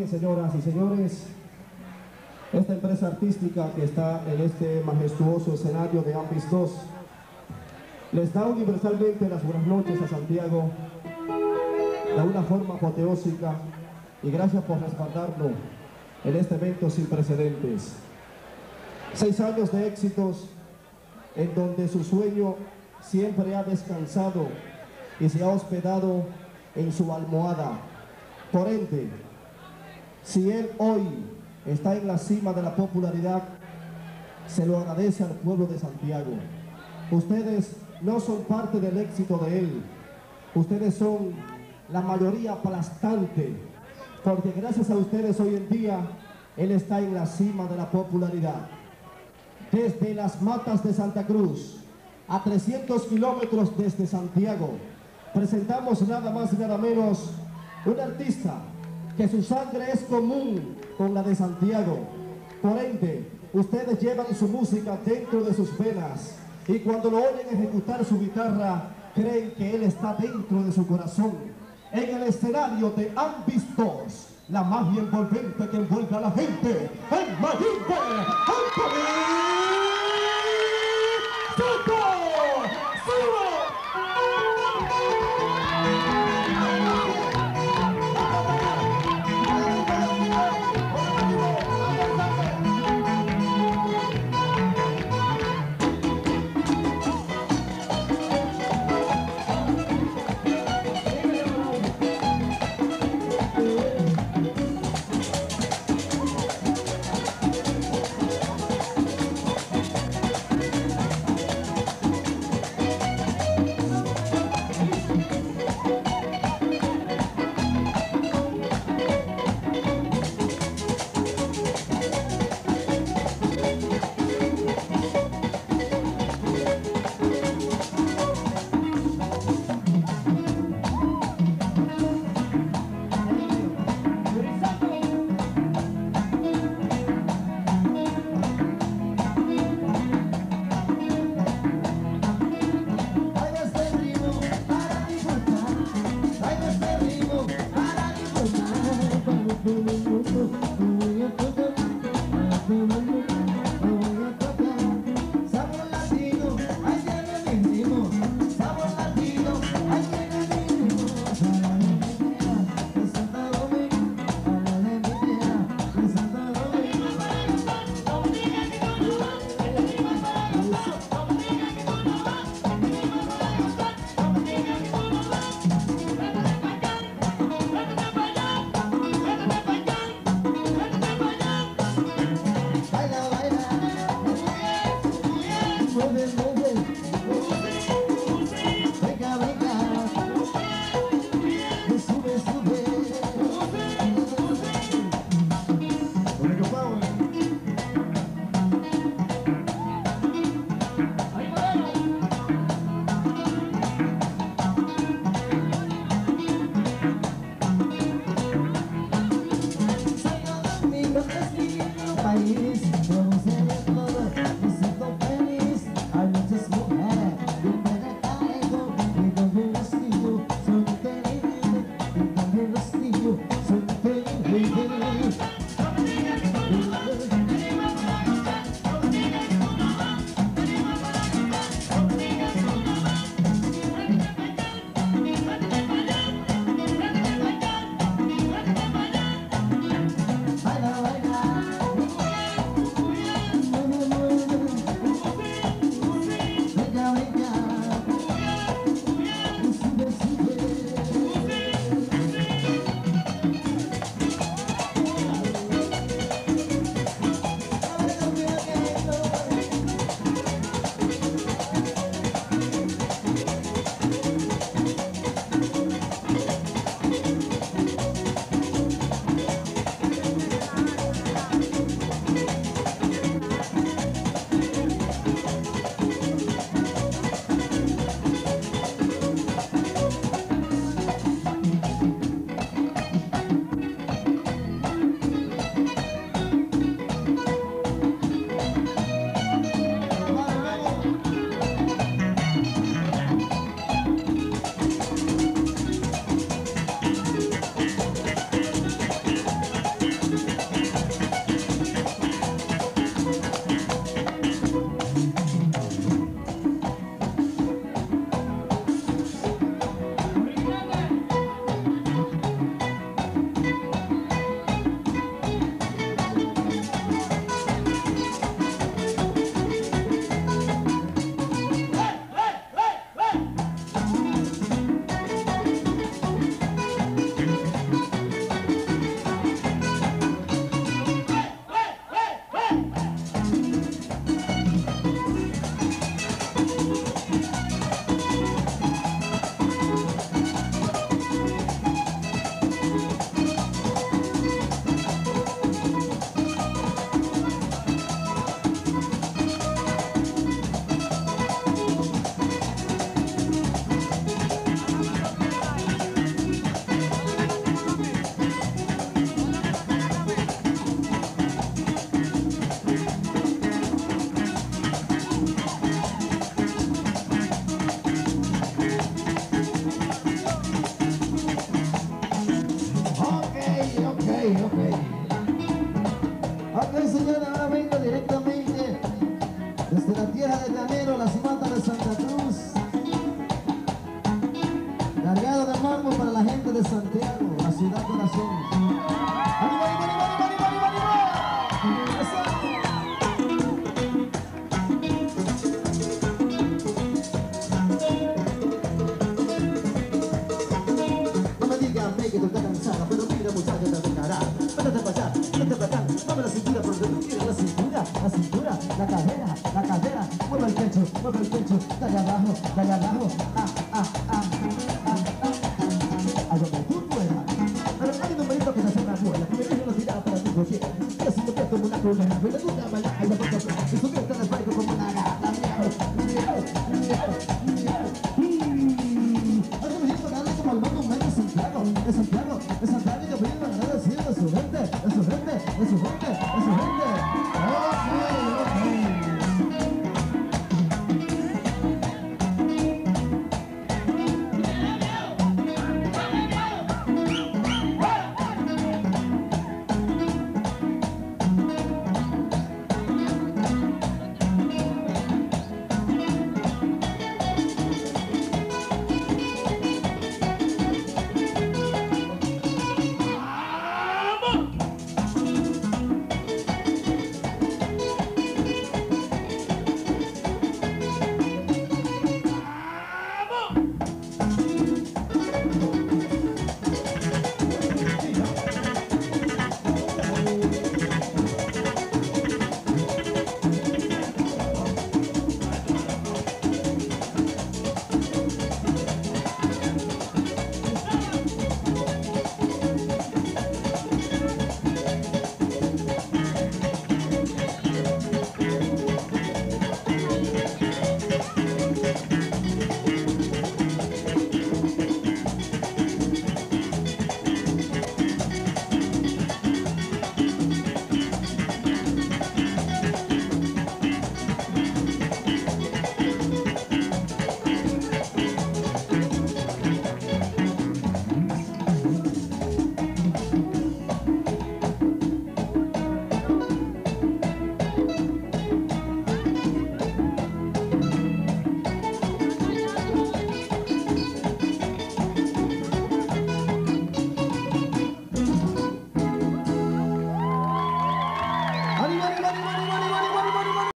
bien, señoras y señores, esta empresa artística que está en este majestuoso escenario de Ambis 2 les da universalmente las buenas noches a Santiago de una forma apoteósica, y gracias por respaldarlo en este evento sin precedentes. 6 años de éxitos en donde su sueño siempre ha descansado y se ha hospedado en su almohada. Por ende, si él hoy está en la cima de la popularidad, se lo agradece al pueblo de Santiago. Ustedes no son parte del éxito de él, ustedes son la mayoría aplastante, porque gracias a ustedes hoy en día él está en la cima de la popularidad. Desde las matas de Santa Cruz, a 300 kilómetros desde Santiago, presentamos nada más y nada menos un artista que su sangre es común con la de Santiago. Por ende, ustedes llevan su música dentro de sus venas, y cuando lo oyen ejecutar su guitarra, creen que él está dentro de su corazón. En el escenario de Ambis 2, la magia envolvente que envuelve a la gente, el Mayimbe Anthony Soto. sé que tú estás cansada, pero mira muchacha, te dejará. Vete para allá, vete para acá, mueve la cintura por donde tú quieras. La cintura, la cadera, mueve el pecho, dale abajo, a donde tú puedas. Pero hay un numerito que se hace una rueda, que me deja una tirada para tu cochera. Que si te ves como una culera, me gusta bailar, y la boca, y subirte en el barco como una gata. De Santiago, y que vive a decir de su gente.